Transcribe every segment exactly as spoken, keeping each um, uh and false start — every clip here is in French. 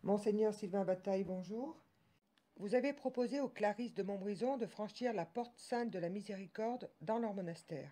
Monseigneur Sylvain Bataille, bonjour. Vous avez proposé aux Clarisses de Montbrison de franchir la porte sainte de la miséricorde dans leur monastère.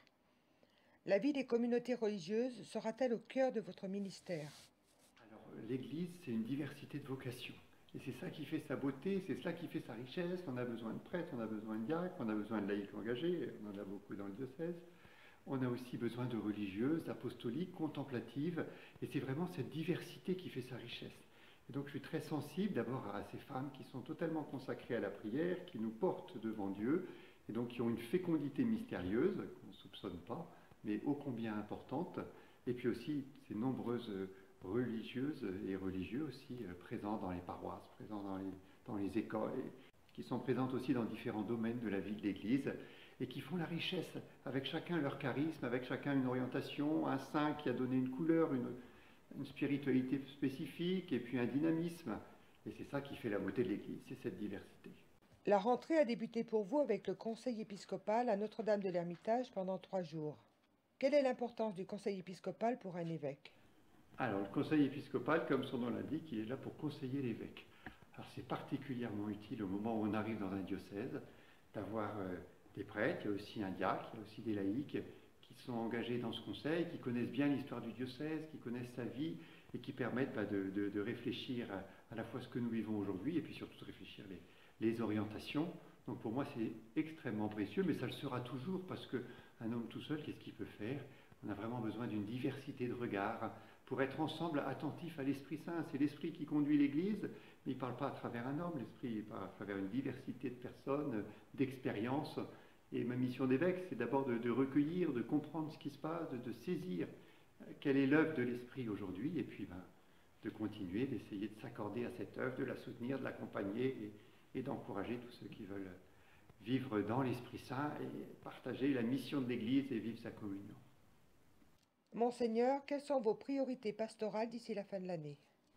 La vie des communautés religieuses sera-t-elle au cœur de votre ministère? Alors, l'Église, c'est une diversité de vocations. Et c'est ça qui fait sa beauté, c'est cela qui fait sa richesse. On a besoin de prêtres, on a besoin de diacres, on a besoin de laïcs engagés, on en a beaucoup dans le diocèse. On a aussi besoin de religieuses, d'apostoliques, contemplatives. Et c'est vraiment cette diversité qui fait sa richesse. Et donc je suis très sensible d'abord à ces femmes qui sont totalement consacrées à la prière, qui nous portent devant Dieu, et donc qui ont une fécondité mystérieuse, qu'on ne soupçonne pas, mais ô combien importante. Et puis aussi ces nombreuses religieuses et religieux aussi euh, présents dans les paroisses, présents dans les, dans les écoles, et qui sont présentes aussi dans différents domaines de la vie de l'Église, et qui font la richesse, avec chacun leur charisme, avec chacun une orientation, un saint qui a donné une couleur, une, une spiritualité spécifique, et puis un dynamisme. Et c'est ça qui fait la beauté de l'Église, c'est cette diversité. La rentrée a débuté pour vous avec le conseil épiscopal à Notre-Dame de l'Ermitage pendant trois jours. Quelle est l'importance du conseil épiscopal pour un évêque? Alors, le conseil épiscopal, comme son nom l'indique, il est là pour conseiller l'évêque. Alors, c'est particulièrement utile au moment où on arrive dans un diocèse d'avoir euh, des prêtres, il y a aussi un diacre, il y a aussi des laïcs qui sont engagés dans ce conseil, qui connaissent bien l'histoire du diocèse, qui connaissent sa vie et qui permettent bah, de, de, de réfléchir à, à la fois ce que nous vivons aujourd'hui et puis surtout de réfléchir les, les orientations. Donc pour moi c'est extrêmement précieux, mais ça le sera toujours parce qu'un homme tout seul, qu'est-ce qu'il peut faire? On a vraiment besoin d'une diversité de regards pour être ensemble attentifs à l'Esprit Saint. C'est l'Esprit qui conduit l'Église, mais il ne parle pas à travers un homme, l'Esprit parle à travers une diversité de personnes, d'expériences. Et ma mission d'évêque, c'est d'abord de, de recueillir, de comprendre ce qui se passe, de, de saisir quelle est l'œuvre de l'Esprit aujourd'hui, et puis ben, de continuer, d'essayer de s'accorder à cette œuvre, de la soutenir, de l'accompagner et, et d'encourager tous ceux qui veulent vivre dans l'Esprit Saint et partager la mission de l'Église et vivre sa communion. Monseigneur, quelles sont vos priorités pastorales d'ici la fin de l'année?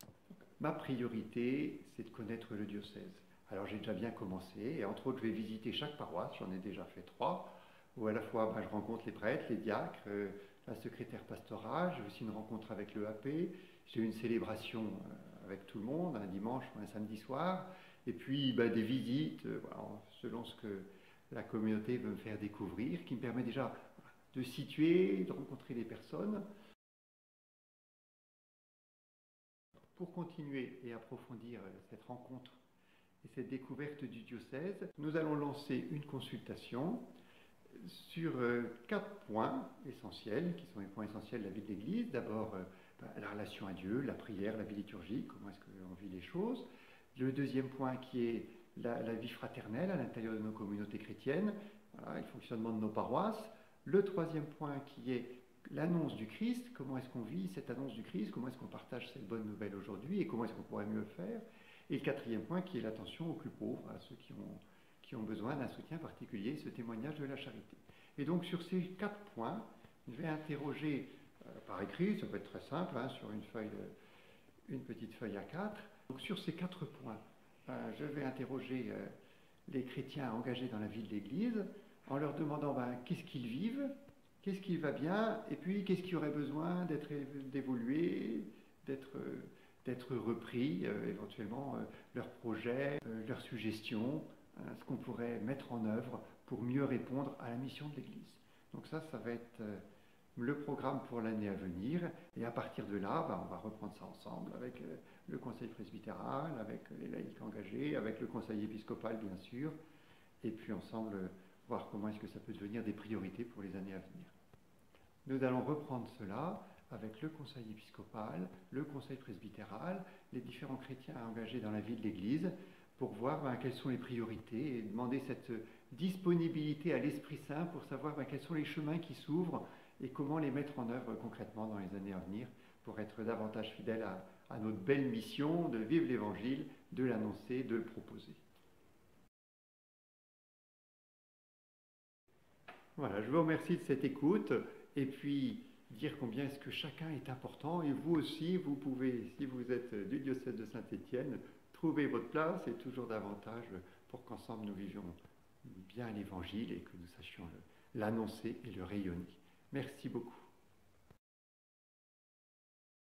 Ma priorité, c'est de connaître le diocèse. Alors j'ai déjà bien commencé, et entre autres je vais visiter chaque paroisse, j'en ai déjà fait trois, où à la fois ben, je rencontre les prêtres, les diacres, euh, la secrétaire pastorale, j'ai aussi une rencontre avec le A P, j'ai une célébration euh, avec tout le monde, un dimanche ou un samedi soir, et puis ben, des visites, euh, voilà, selon ce que la communauté veut me faire découvrir, qui me permet déjà de situer, de rencontrer les personnes. Pour continuer et approfondir cette rencontre et cette découverte du diocèse, nous allons lancer une consultation sur quatre points essentiels, qui sont les points essentiels de la vie de l'Église. D'abord, la relation à Dieu, la prière, la vie liturgique, comment est-ce qu'on vit les choses. Le deuxième point qui est la, la vie fraternelle à l'intérieur de nos communautés chrétiennes, voilà, le fonctionnement de nos paroisses. Le troisième point qui est l'annonce du Christ, comment est-ce qu'on vit cette annonce du Christ, comment est-ce qu'on partage cette bonne nouvelle aujourd'hui et comment est-ce qu'on pourrait mieux le faire. Et le quatrième point qui est l'attention aux plus pauvres, à ceux qui ont, qui ont besoin d'un soutien particulier, ce témoignage de la charité. Et donc sur ces quatre points, je vais interroger euh, par écrit, ça peut être très simple, hein, sur une feuille, de, une petite feuille A quatre. Donc sur ces quatre points, euh, je vais interroger euh, les chrétiens engagés dans la vie de l'Église en leur demandant ben, qu'est-ce qu'ils vivent, qu'est-ce qui va bien, et puis qu'est-ce qui aurait besoin d'être d'évoluer, d'être d'être repris, euh, éventuellement euh, leurs projets, euh, leurs suggestions, euh, ce qu'on pourrait mettre en œuvre pour mieux répondre à la mission de l'Église. Donc ça, ça va être euh, le programme pour l'année à venir, et à partir de là, bah, on va reprendre ça ensemble avec euh, le conseil presbytéral, avec les laïcs engagés, avec le conseil épiscopal bien sûr, et puis ensemble voir comment est-ce que ça peut devenir des priorités pour les années à venir. Nous allons reprendre cela avec le conseil épiscopal, le conseil presbytéral, les différents chrétiens engagés dans la vie de l'Église, pour voir ben, quelles sont les priorités et demander cette disponibilité à l'Esprit Saint pour savoir ben, quels sont les chemins qui s'ouvrent et comment les mettre en œuvre concrètement dans les années à venir pour être davantage fidèles à, à notre belle mission de vivre l'Évangile, de l'annoncer, de le proposer. Voilà, je vous remercie de cette écoute et puis dire combien est-ce que chacun est important et vous aussi, vous pouvez, si vous êtes du diocèse de Saint-Étienne, trouver votre place et toujours davantage pour qu'ensemble nous vivions bien l'Évangile et que nous sachions l'annoncer et le rayonner. Merci beaucoup.